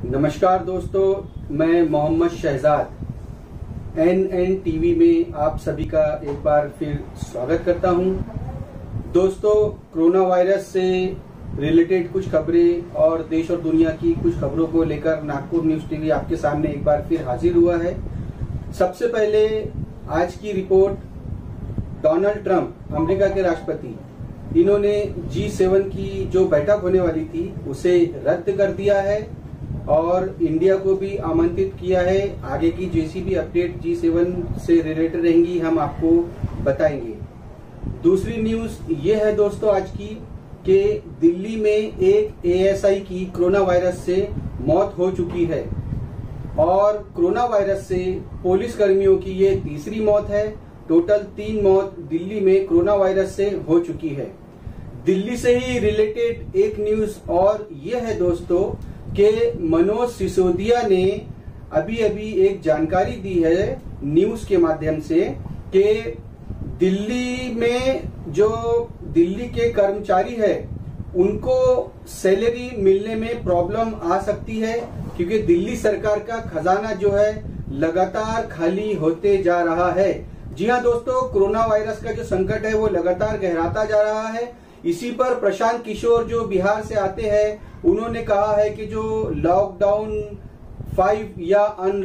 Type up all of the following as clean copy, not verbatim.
नमस्कार दोस्तों, मैं मोहम्मद शहजाद एन टीवी में आप सभी का एक बार फिर स्वागत करता हूं। दोस्तों, कोरोना वायरस से रिलेटेड कुछ खबरें और देश और दुनिया की कुछ खबरों को लेकर नागपुर न्यूज टीवी आपके सामने एक बार फिर हाजिर हुआ है। सबसे पहले आज की रिपोर्ट, डोनाल्ड ट्रंप अमेरिका के राष्ट्रपति, इन्होंने G7 की जो बैठक होने वाली थी उसे रद्द कर दिया है और इंडिया को भी आमंत्रित किया है। आगे की जैसी भी अपडेट G7 से रिलेटेड रहेंगी हम आपको बताएंगे। दूसरी न्यूज ये है दोस्तों आज की कि दिल्ली में एक ASI की कोरोना वायरस से मौत हो चुकी है और कोरोना वायरस से पुलिस कर्मियों की ये तीसरी मौत है। टोटल 3 मौत दिल्ली में कोरोना वायरस से हो चुकी है। दिल्ली से ही रिलेटेड एक न्यूज और ये है दोस्तों कि मनोज सिसोदिया ने अभी एक जानकारी दी है न्यूज के माध्यम से कि दिल्ली में जो दिल्ली के कर्मचारी है उनको सैलरी मिलने में प्रॉब्लम आ सकती है, क्योंकि दिल्ली सरकार का खजाना जो है लगातार खाली होते जा रहा है। जी हाँ दोस्तों, कोरोना वायरस का जो संकट है वो लगातार गहराता जा रहा है। इसी पर प्रशांत किशोर जो बिहार से आते हैं उन्होंने कहा है कि जो लॉकडाउन 5 या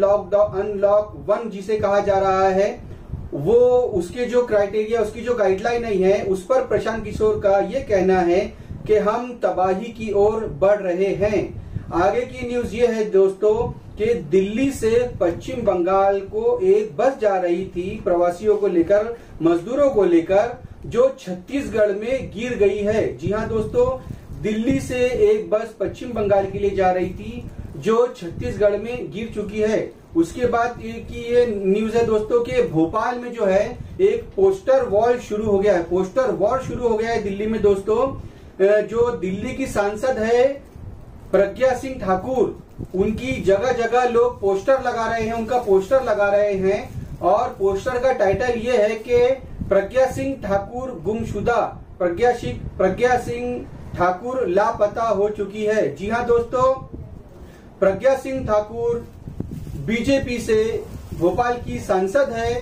अनलॉक 1 जिसे कहा जा रहा है वो उसके जो क्राइटेरिया, उसकी जो गाइडलाइन नहीं है, उस पर प्रशांत किशोर का ये कहना है कि हम तबाही की ओर बढ़ रहे हैं। आगे की न्यूज ये है दोस्तों कि दिल्ली से पश्चिम बंगाल को एक बस जा रही थी प्रवासियों को लेकर, मजदूरों को लेकर, जो छत्तीसगढ़ में गिर गई है। जी हाँ दोस्तों, दिल्ली से एक बस पश्चिम बंगाल के लिए जा रही थी जो छत्तीसगढ़ में गिर चुकी है। उसके बाद की ये न्यूज है दोस्तों कि भोपाल में जो है एक पोस्टर वॉर शुरू हो गया है दिल्ली में दोस्तों। जो दिल्ली की सांसद है प्रज्ञा सिंह ठाकुर, उनकी जगह जगह लोग पोस्टर लगा रहे हैं, उनका पोस्टर लगा रहे हैं और पोस्टर का टाइटल ये है कि प्रज्ञा सिंह ठाकुर गुमशुदा, प्रज्ञा सिंह ठाकुर लापता हो चुकी है। जी हाँ दोस्तों, प्रज्ञा सिंह ठाकुर बीजेपी से भोपाल की सांसद है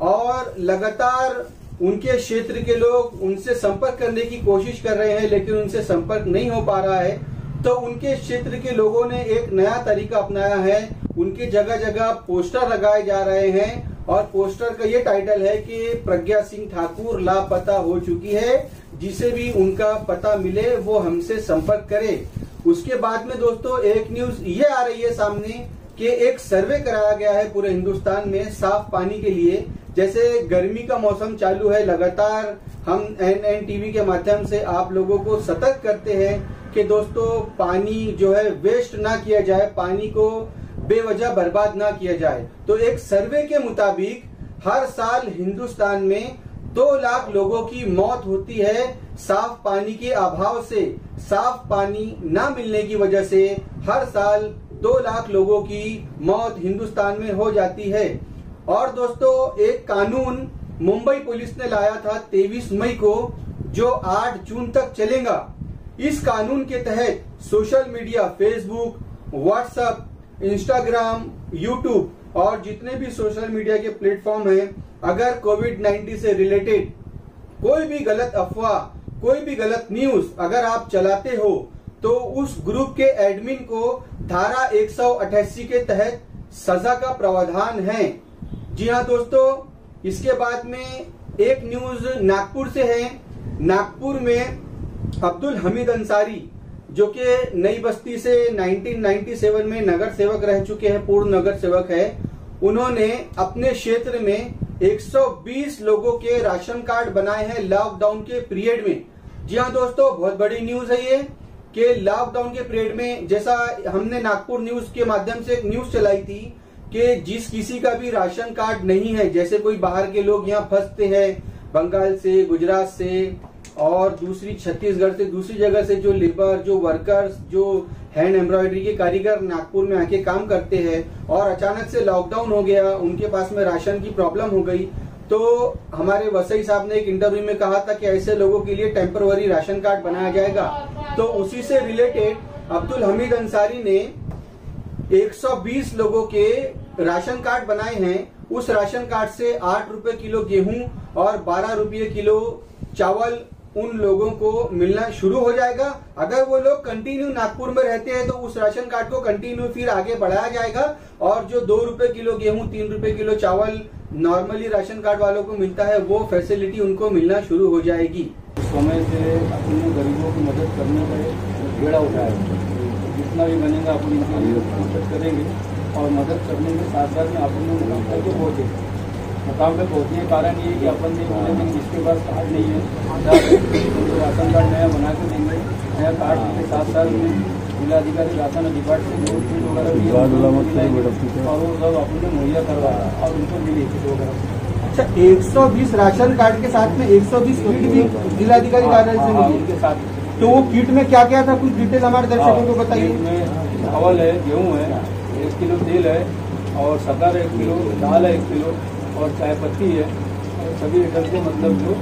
और लगातार उनके क्षेत्र के लोग उनसे संपर्क करने की कोशिश कर रहे हैं, लेकिन उनसे संपर्क नहीं हो पा रहा है। तो उनके क्षेत्र के लोगों ने एक नया तरीका अपनाया है, उनके जगह जगह पोस्टर लगाए जा रहे हैं और पोस्टर का ये टाइटल है कि प्रज्ञा सिंह ठाकुर लापता हो चुकी है, जिसे भी उनका पता मिले वो हमसे संपर्क करे। उसके बाद में दोस्तों एक न्यूज ये आ रही है सामने कि एक सर्वे कराया गया है पूरे हिंदुस्तान में साफ पानी के लिए। जैसे गर्मी का मौसम चालू है, लगातार हम एन टीवी के माध्यम से आप लोगों को सतर्क करते हैं कि दोस्तों पानी जो है वेस्ट ना किया जाए, पानी को बेवजह बर्बाद ना किया जाए। तो एक सर्वे के मुताबिक हर साल हिंदुस्तान में 2 लाख लोगों की मौत होती है साफ पानी के अभाव से। साफ पानी ना मिलने की वजह से हर साल 2 लाख लोगों की मौत हिंदुस्तान में हो जाती है। और दोस्तों एक कानून मुंबई पुलिस ने लाया था 23 मई को, जो 8 जून तक चलेगा। इस कानून के तहत social media, Facebook, WhatsApp, Instagram, YouTube और जितने भी सोशल मीडिया के प्लेटफॉर्म हैं, अगर कोविड-19 से रिलेटेड कोई भी गलत अफवाह, कोई भी गलत न्यूज अगर आप चलाते हो तो उस ग्रुप के एडमिन को धारा 188 के तहत सजा का प्रावधान है। जी हाँ दोस्तों, इसके बाद में एक न्यूज नागपुर से है। नागपुर में अब्दुल हमीद अंसारी, जो कि नई बस्ती से 1997 में नगर सेवक रह चुके हैं, पूर्व नगर सेवक है, उन्होंने अपने क्षेत्र में 120 लोगों के राशन कार्ड बनाए हैं लॉकडाउन के पीरियड में। जी हाँ दोस्तों, बहुत बड़ी न्यूज है ये कि लॉकडाउन के पीरियड में, जैसा हमने नागपुर न्यूज के माध्यम से एक न्यूज चलाई थी कि जिस किसी का भी राशन कार्ड नहीं है, जैसे कोई बाहर के लोग यहाँ फंसते हैं बंगाल से, गुजरात से और दूसरी छत्तीसगढ़ से, दूसरी जगह से, जो लेबर, जो वर्कर्स, जो हैंड एम्ब्रॉयडरी के कारीगर नागपुर में आके काम करते हैं और अचानक से लॉकडाउन हो गया, उनके पास में राशन की प्रॉब्लम हो गई, तो हमारे वसई साहब ने एक इंटरव्यू में कहा था कि ऐसे लोगों के लिए टेम्पररी राशन कार्ड बनाया जाएगा। तो उसी से रिलेटेड अब्दुल हमीद अंसारी ने 120 लोगों के राशन कार्ड बनाए हैं। उस राशन कार्ड से 8 रुपए किलो गेहूं और 12 रुपये किलो चावल उन लोगों को मिलना शुरू हो जाएगा। अगर वो लोग कंटिन्यू नागपुर में रहते हैं तो उस राशन कार्ड को कंटिन्यू फिर आगे बढ़ाया जाएगा और जो 2 रुपए किलो गेहूं 3 रुपए किलो चावल नॉर्मली राशन कार्ड वालों को मिलता है वो फैसिलिटी उनको मिलना शुरू हो जाएगी। समय से अपने गरीबों की मदद करने का बेड़ा उठाया, जितना भी बनेगा अपन इनके लिए मदद करेंगे और मदद करने के साथ साथ में अपन मुकाम तक पहुँचे। मुकाम पे पहुँचने का कारण ये कि अपन ने बोलेंगे जिसके पास कार्ड नहीं है तो राशन कार्ड नया बना के देंगे। नया कार्ड के साथ साथ में जिलाधिकारी राशन डिपार्टमेंट वगैरह भी और वो सब अपन ने मुहैया करवाया और उनको मिली किट वगैरह। अच्छा, 120 राशन कार्ड के साथ में 120 किट भी जिलाधिकारी कार्यालय से मिली उनके साथ। तो वो किट में क्या क्या था, कुछ डिटेल हमारे दर्शकों को बताइए। में चावल है, गेहूँ है, 1 किलो तेल है और शक्कर 1 किलो, दाल है 1 किलो और चाय पत्ती है, सभी आइटम के मतलब जो।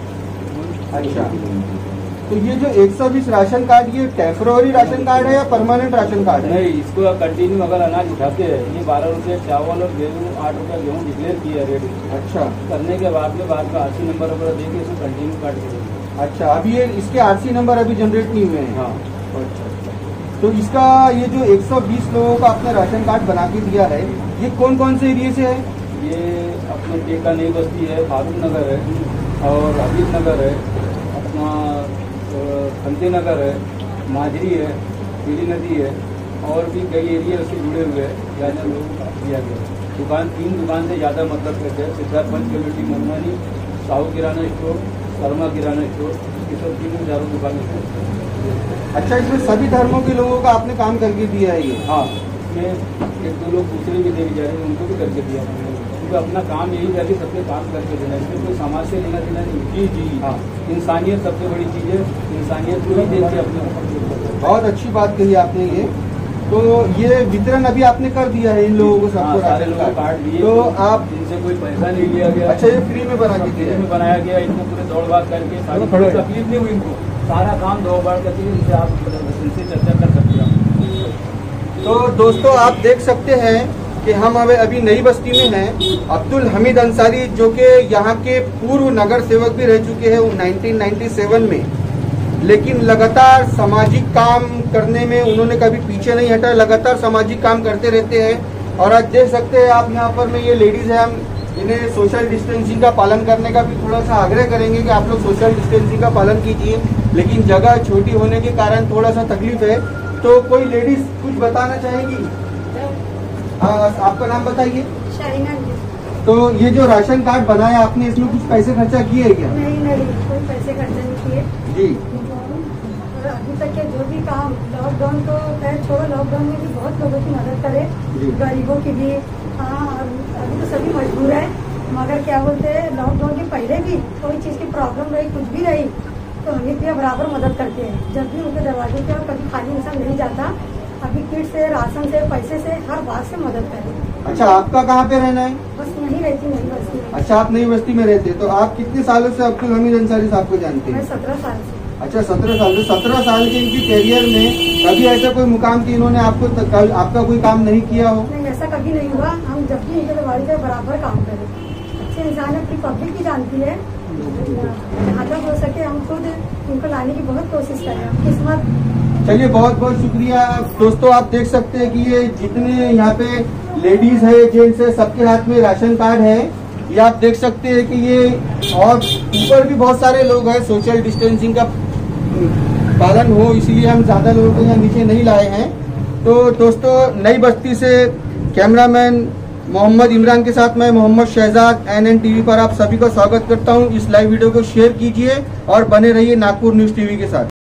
अच्छा, तो ये जो 120 राशन कार्ड ये टेम्पोररी राशन कार्ड है या परमानेंट राशन कार्ड है? नहीं, इसको कंटिन्यू अगर अनाज उठाते हैं ये 12 रुपये चावल और गेहूँ 8 रुपये गेहूँ डिक्लेयर किया रेट। अच्छा, करने के बाद में RC नंबर वगैरह देके इसको कंटिन्यू काट के। अच्छा, अभी ये इसके RC नंबर अभी जनरेट नहीं हुए हैं? हाँ। अच्छा, तो इसका ये जो 120 लोगों का आपने राशन कार्ड बना के दिया है ये कौन कौन से एरिया से है? ये अपने टेका नई बस्ती है, फारूक नगर है और हबीब नगर है, अपना खंते नगर है, माजरी है, पीली नदी है और भी कई एरिया उससे जुड़े हुए हैं जहाँ लोगों को दिया गया। 3 दुकान से ज़्यादा मतलब करते हैं, सिद्धार्थ पंच कमेटी मनमानी, साहू किराना स्टोर, शर्मा किराना स्टोर, ये सब 3-4 दुकानें हैं। अच्छा, इसमें सभी धर्मों के लोगों का आपने काम करके दिया है ये? हाँ, इसमें 1-2 लोग दूसरे भी देवी जा रहे हैं उनको भी करके दिया हमने, क्योंकि अपना काम यही है कि सबके काम करके देना, इसमें कोई समाज से लेना देना नहीं। जी, हाँ, इंसानियत सबसे बड़ी चीज़ है, इंसानियत को ही देख के अपने। बहुत अच्छी बात कही आपने ये। तो ये वितरण अभी आपने कर दिया है इन लोगों को सबको? सारे लोगों को कार्ड दिए, तो आप इनसे कोई पैसा नहीं लिया गया। अच्छा, ये फ्री में बना के दिया? में बनाया गया, इनको पूरे दौड़ भाग करके सारी तकलीफ नहीं हुई इनको, सारा काम दौड़ भाग करके इनसे आप इनसे चर्चा कर सकते हैं। तो दोस्तों आप देख सकते हैं कि हम अभी नई बस्ती में हैं। अब्दुल हमीद अंसारी जो कि यहाँ के पूर्व नगर सेवक भी रह चुके हैं 1997 में, लेकिन लगातार सामाजिक काम करने में उन्होंने कभी पीछे नहीं हटा, लगातार सामाजिक काम करते रहते हैं। और आज देख सकते हैं आप यहाँ पर में ये लेडीज है, हम इन्हें सोशल डिस्टेंसिंग का पालन करने का भी थोड़ा सा आग्रह करेंगे कि आप लोग सोशल डिस्टेंसिंग का पालन कीजिए, लेकिन जगह छोटी होने के कारण थोड़ा सा तकलीफ है। तो कोई लेडीज कुछ बताना चाहेगी? आपका नाम बताइए। शाइना जी। तो ये जो राशन कार्ड बनाया आपने, इसमें कुछ पैसे खर्चा किए है क्या? नहीं, कोई पैसे खर्चा नहीं किए जी। अभी तक के जो भी काम, लॉकडाउन तो खैर छोड़ो, लॉकडाउन में भी बहुत लोगों की मदद करे, गरीबों की भी। हाँ, अभी तो सभी मजबूर है, मगर क्या बोलते हैं, लॉकडाउन के पहले भी कोई चीज़ की प्रॉब्लम रही, कुछ भी रही, तो हमें भी बराबर मदद करते हैं। जब भी उनके दरवाजे पे कभी खाली इंसान नहीं जाता, अभी किट से, राशन से, पैसे से, हर बात से मदद करें। अच्छा, आपका कहाँ पे रहना है? बस यहीं रहती, नई बस्ती में। अच्छा, आप नई बस्ती में रहते, तो आप कितने सालों से अब्दुल हमीद अंसारी साहब को जानते हैं? मैं 17 साल से। अच्छा, 17 साल। तो 17 साल के इनकी कैरियर में कभी ऐसा कोई मुकाम की इन्होंने आपका कोई काम नहीं किया हो? नहीं, ऐसा कभी नहीं हुआ। हम जब भी इनके दरवाजे पे बराबर काम करें, अच्छे इंसान है, अपनी पब्लिक भी जानती है, जहाँ तक हो सके हम खुद इनको लाने की बहुत कोशिश करें। हम किस्मत। चलिए, बहुत बहुत शुक्रिया दोस्तों। आप देख सकते हैं कि ये जितने यहाँ पे लेडीज है, जेंट्स है, सबके हाथ में राशन कार्ड है। ये आप देख सकते हैं कि ये, और ऊपर भी बहुत सारे लोग हैं, सोशल डिस्टेंसिंग का पालन हो इसलिए हम ज्यादा लोगों को यहाँ नीचे नहीं लाए हैं। तो दोस्तों, नई बस्ती से कैमरामैन मोहम्मद इमरान के साथ मैं मोहम्मद शहजाद NN TV पर आप सभी का स्वागत करता हूं। इस लाइव वीडियो को शेयर कीजिए और बने रहिए नागपुर न्यूज TV के साथ।